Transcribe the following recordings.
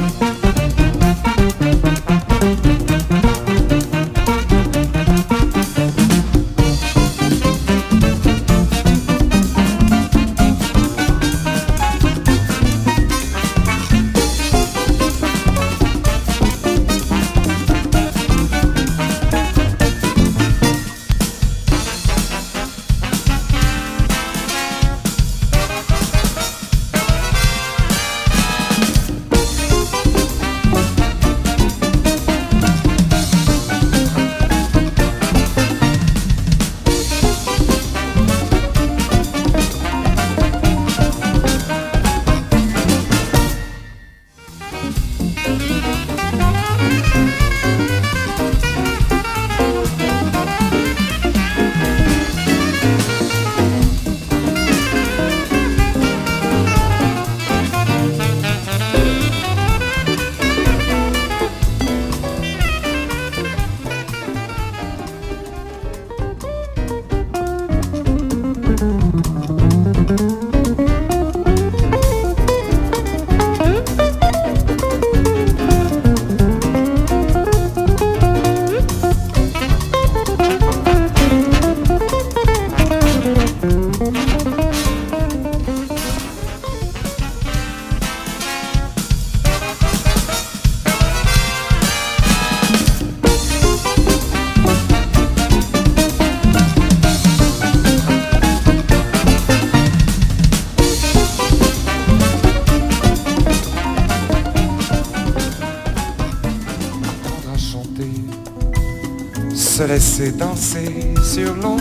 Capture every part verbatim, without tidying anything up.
Se laisser danser sur l'onde,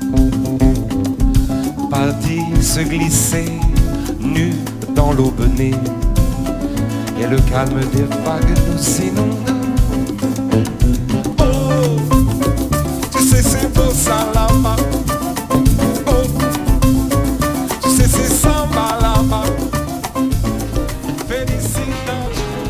partir se glisser nu dans l'aube née, et le calme des vagues nous inonde. Oh, tu sais c'est beau ça là-bas. Oh, tu sais c'est samba là-bas. Félicitante.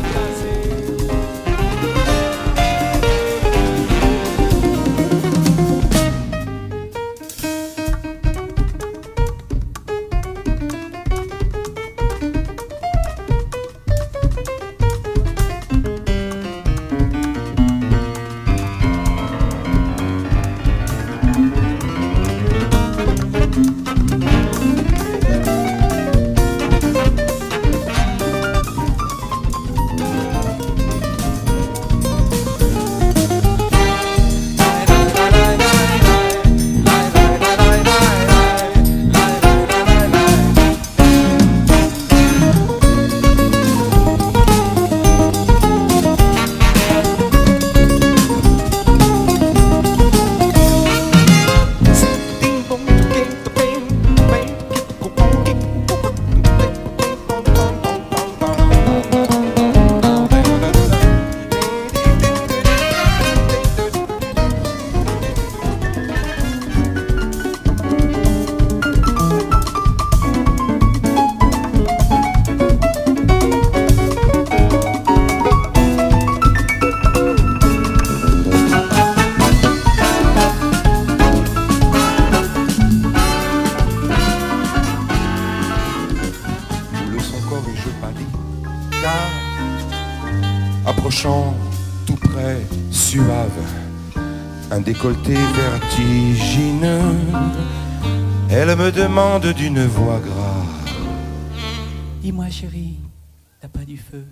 Approchant tout près, suave, un décolleté vertigineux, elle me demande d'une voix grave: dis-moi chérie, t'as pas du feu?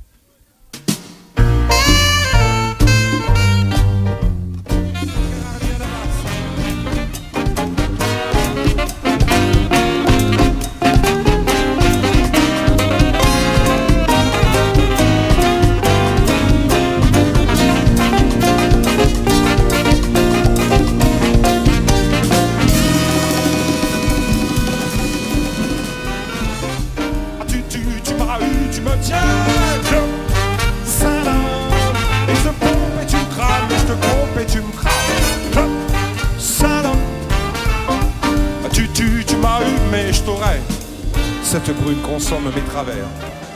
Tu me tiens, ça et je pompe et tu me crames, et je te pompe et tu me crames, ça tu, tu, tu m'as eu mais je t'aurais, cette brune consomme mes travers.